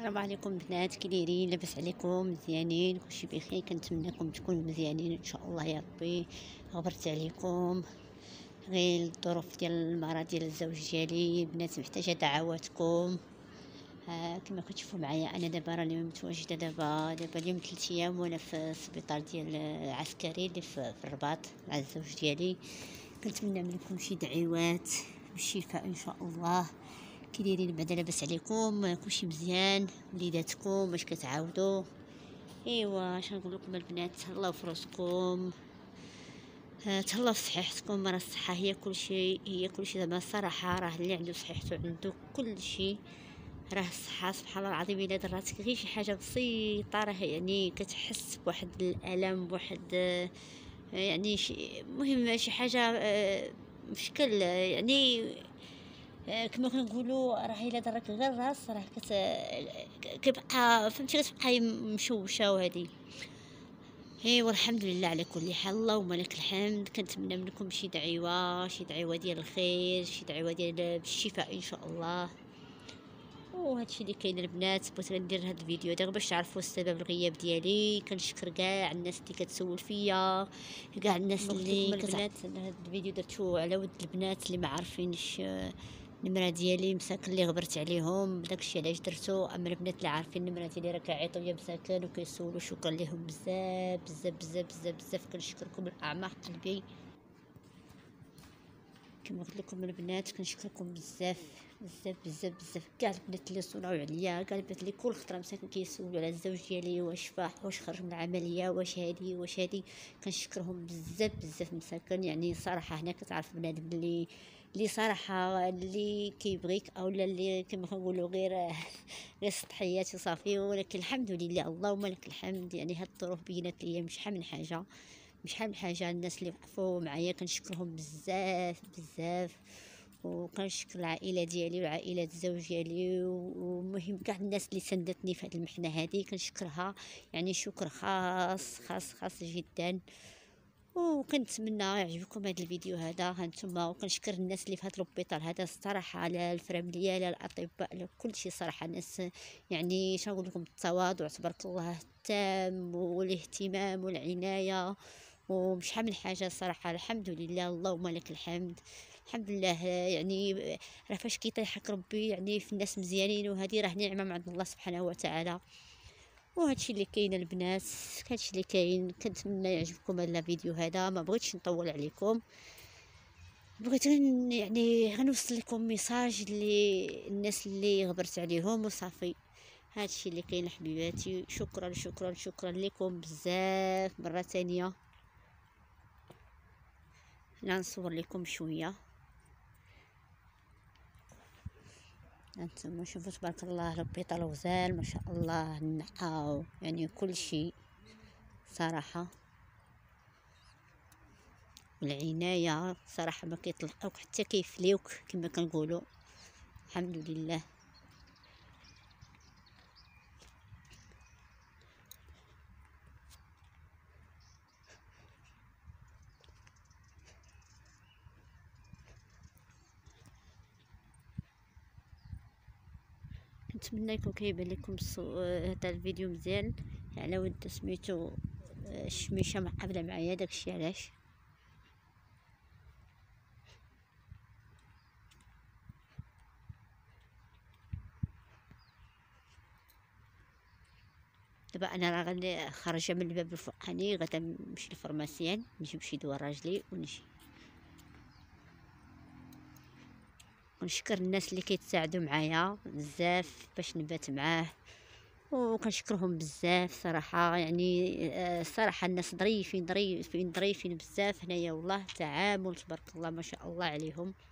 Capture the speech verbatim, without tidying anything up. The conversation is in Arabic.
السلام عليكم بنات، كي دايرين؟ لاباس عليكم؟ مزيانين؟ كلشي بخير؟ كنتمنىكم تكونوا مزيانين ان شاء الله يا ربي. غبرت عليكم غير الظروف ديال المرض ديال الزوج ديالي بنات، محتاجه دعواتكم. ها كما كتشوفوا معايا انا دابا راني متواجده دابا دابا اليوم ثلاث ايام وانا في السبيطار ديال العسكري اللي في في الرباط مع الزوج ديالي. كنتمنى منكم شي دعوات بالشفاء ان شاء الله. كي دايرين بعدا؟ لاباس عليكم؟ كلشي مزيان؟ وليداتكم واش كتعاودوا؟ ايوا اش نقول لكم البنات، تهلاو في راسكم، آه، تهلاو في صحتكم. راه الصحه هي كلشي، هي كلشي. زعما الصراحه راه اللي عنده صحته عنده كلشي. راه الصحه سبحان الله العظيم الا دراتك غير شي حاجه بسيطه راه يعني كتحس بواحد الالم، بواحد آه، يعني شي مهم شي حاجه آه، مشكل آه، يعني آه، كما كنقولوا راه الا ضرك غير الراس راه كت كيبقى فهمتي، كتبقاي مشوشه وهذه. ايوا الحمد لله على كل حال، اللهم لك الحمد. كنتمنى منكم شي دعوه، شي دعوه ديال الخير، شي دعوه ديال بالشفاء ان شاء الله. وهادشي اللي كاين البنات، بغيت ندير هاد الفيديو هذا باش تعرفوا السبب الغياب ديالي. كنشكر كاع الناس اللي كتسول فيا، كاع الناس اللي البنات. هاد الفيديو درتو على ود البنات اللي ما عارفينش آه، النمره ديالي مساكن اللي غبرت عليهم، داكشي علاش درتو. اما البنات اللي عارفين النمره ديالي راه كيعيطوا ليا مساكن وكيسولوا، شكرا لهم بزاف بزاف بزاف بزاف بزاف. كنشكركم من اعماق قلبي. كما قلت لكم البنات كنشكركم بزاف بزاف بزاف بزاف. كاع البنات اللي صوناو عليا، كاع البنات اللي كل خطره مساكن كيسولوا على الزوج ديالي، واش فاح، واش خرج من العمليه، واش هادي واش هادي. كنشكرهم بزاف بزاف مساكن. يعني صراحه هنا كتعرف بنادم اللي اللي صراحه اللي كيبغيك او اللي كما كنقولوا غير غير سطحيات وصافي. ولكن الحمد لله اللهم لك الحمد. يعني هاد الظروف بينات ليا مش من حاجه، مش من حاجه. الناس اللي وقفوا معايا كنشكرهم بزاف بزاف. وكنشكر العائله ديالي وعائله الزوج ديالي، ومهم كاع الناس اللي سندتني في هذه المحنه هذه كنشكرها. يعني شكر خاص خاص خاص جدا. وكنتمنى يعجبكم هذا الفيديو هذا هانتوما. وكنشكر الناس اللي في هذا البيطار هذا الصراحه، على الفرامليه، على الاطباء، على كل شيء صراحه. الناس يعني شنقول لكم التواضع تبارك الله التام والاهتمام والعنايه ومش من حاجه صراحه. الحمد لله اللهم لك الحمد. الحمد لله. يعني راه فاش كيطيحك ربي يعني في الناس مزيانين، وهذه راه نعمه من عند الله سبحانه وتعالى. وهادشي اللي كاين البنات، هادشي اللي كاين. كنتمنى يعجبكم هذا الفيديو هذا، ما بغيتش نطول عليكم. بغيت غن- يعني غنوصل لكم ميساج للناس اللي غبرت عليهم وصافي. هادشي اللي كاين حبيباتي. شكرا شكرا شكرا لكم بزاف مره ثانيه. لا نصور لكم شويه. انتم شوفوا تبارك الله البيطال غزال ما شاء الله، نقاو يعني كل شيء صراحه. والعنايه صراحه ما كيطلقوك حتى كيفليوك كما كنقولوا. الحمد لله. نتمنى يكون كيبان لكم هذا الفيديو مزيان. على ود سميتو آه، الشميشه مقابله معايا، داكشي علاش. دابا انا راه غادي خارجه من الباب الفوقاني، غادا نمشي للفرماسيان نجيب شي دواء راجلي ونجي. ونشكر الناس اللي كيتساعدوا معايا بزاف باش نبات معاه، وكنشكرهم بزاف صراحه. يعني آه، الصراحه الناس ظريفين ظريفين ظريفين بزاف هنايا، والله تعامل تبارك الله ما شاء الله عليهم.